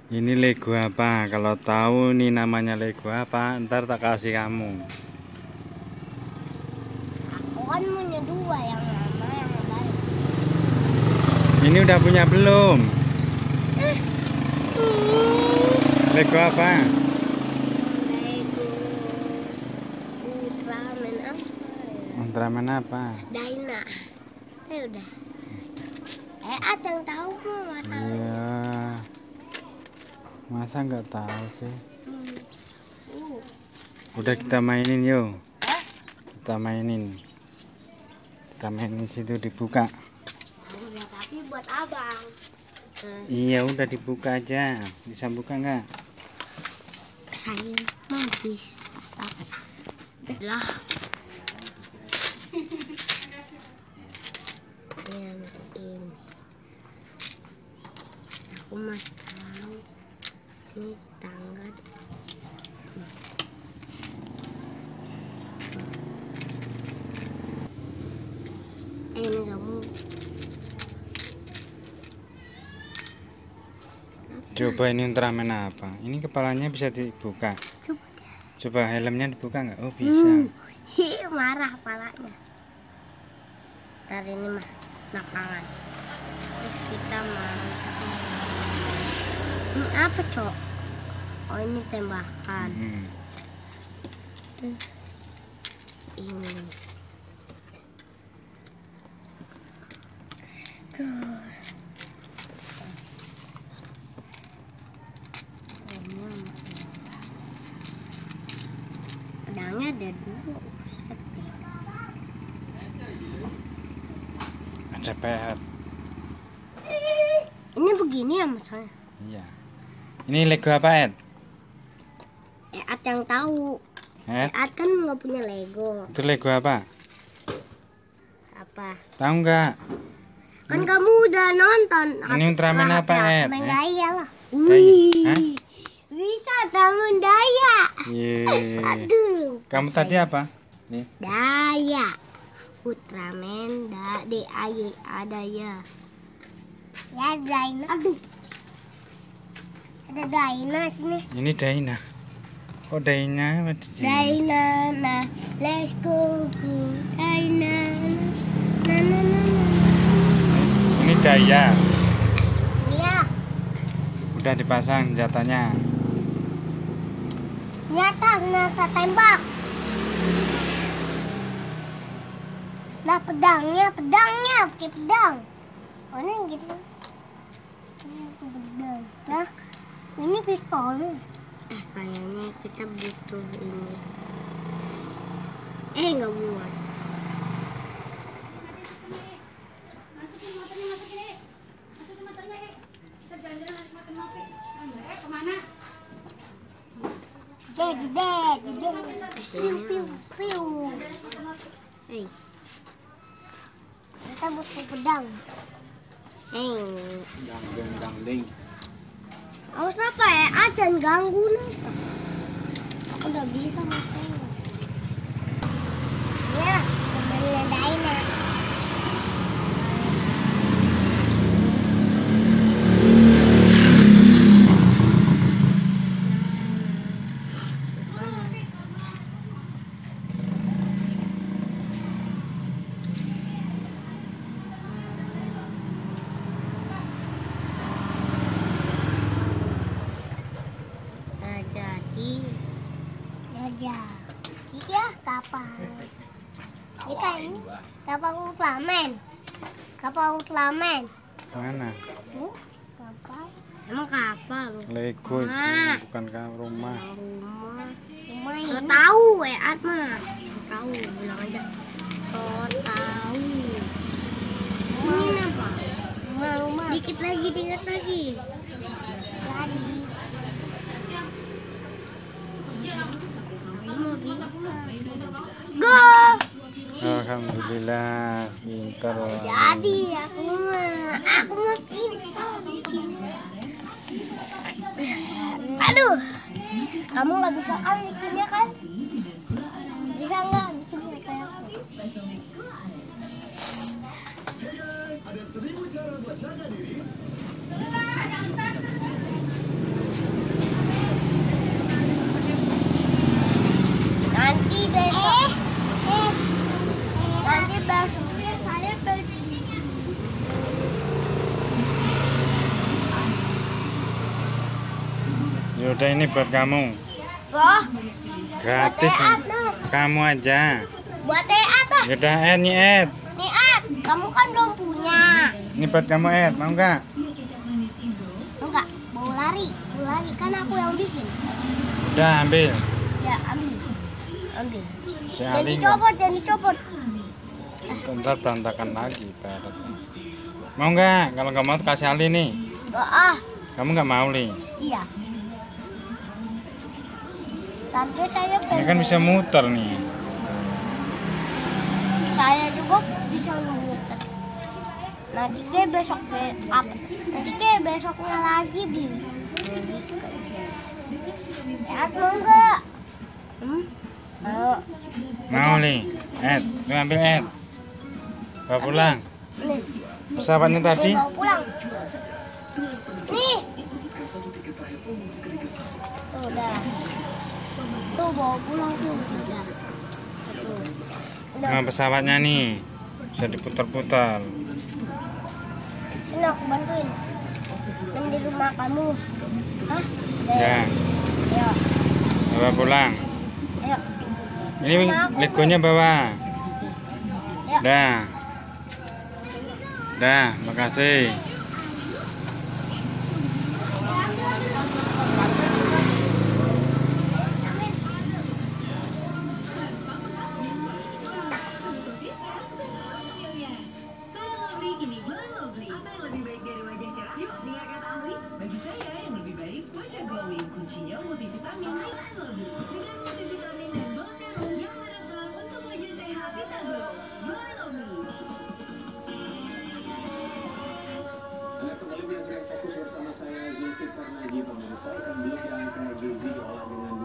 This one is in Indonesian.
Ini Lego apa? Kalau tahu nih namanya Lego apa, ntar tak kasih kamu. Aku kan punya dua, yang mana yang baik. Ini udah punya belum? Lego apa? Lego Ultraman apa ya? Ultraman apa? Dyna. Udah. Ada yang tahu nggak tahu? Iya. Masa nggak tahu sih? Udah kita mainin yuk. Kita mainin. Kita mainin situ dibuka. Ya, tapi buat abang. Iya udah dibuka aja. Bisa buka nggak? Saya mau bisa. Lah. Yang ini. Aku masih tahu. Ini tangga. Ini kamu. Coba ini Ultraman apa? Ini kepalanya bisa dibuka. Coba helmnya dibuka nggak? Oh bisa. Marah palanya. Ntar ini mah belakangan. Terus kita masuk. Ini apa, Cok? Oh, ini tembakan. Ini. Terus. Pedangnya ada dua. Ada pet. Ini begini ya masalahnya. Iya. Ini Lego apa, Ed? Ed yang tahu. Ed kan nggak punya Lego. itu Lego apa? Apa? Tahu nggak? Kan kamu udah nonton. Ini Ultraman apa, Ed? Daya lah. Daya. Hah? Bisa Taman Daya. Iya. Aduh. Kamu tadi apa? Nih. Daya. Ultraman ada ya. Ya Dyna. Aduh. Ada Dyna sini. Ini Dyna. Oh Dyna ada di sini. Dyna, nah, let's go Dyna. Nah. Ini Daya. Iya. Udah dipasang senjatanya. Nyata tembak. Nah, pedangnya pakai pedang. Oh, ini gitu. Ini pedang. Nah, ini pistolnya. Kayaknya kita butuh ini. Nggak buat. Masukin motornya, kita jalan-jalan masuk motor kemana? Piu. Kita butuh pedang. Dangding. Awas apa ya? Jangan ganggu nih. Aku udah bisa macamnya. Ya, temennya Dyna. Jadi ya kapal. Ini kan ini kapal Ultraman. Mana? Kapal. Emang kapal. Lego itu bukan rumah. Rumah ini. Tahu mah. Tahu bilang aja. So tahu. Ini apa? Rumah. Dikit lagi. Jadi. Go! Alhamdulillah, pintar. Jadi aku mau pintar. Aduh, kamu nggak bisa kan bikinnya kan? Bisa nggak bikinnya kayak aku? Ada 1000 cara buat jaga diri. Nanti besok. Nanti besoknya saya pergi. Yaudah ini buat kamu. Wah, Gratis. buat Ed, Kamu aja. buat Ed tuh. Yaudah Ed nih Ed. Nih Ed, kamu kan belum punya. Ini buat kamu Ed, mau nggak? Enggak, mau lari kan aku yang bikin. Udah ambil. Ya ambil. Si Jangan Ali nggak. dicopot. Ntar berantakan lagi peretnya. Mau nggak? Kalau nggak mau kasih Ali nih. Enggak Kamu nggak mau Li? iya. Nanti saya Ini kan bisa muter nih. Saya juga bisa muter. Nanti kayak besoknya lagi beli. Ed mau nggak? Ayo. Mau Li? Ed, lu ambil Ed. Bawa pulang. Nih. Pesawatnya tadi. Bawa pulang. Nih. Tuh, udah. Tuh bawa pulang tuh. Udah. Nah, pesawatnya nih bisa diputar-putar. Sini aku bantuin. Main di rumah kamu. Hah? Ya, Ayo. bawa pulang. Ayo. Ini legonya bawa. Ayo. Dah, makasih. Bagi saya yang lebih baik wajah glowing, kuncinya multivitamin dengan Lovely. Dengan multivitamin dan bol serum yang meresap untuk wajah sehat bisa glow. Glow Lovely. Anda kembali menyaksikan Fokus bersama saya Zulkifli Karnagi, pemirsa. Ikan belut yang kayak gizi diolah dengan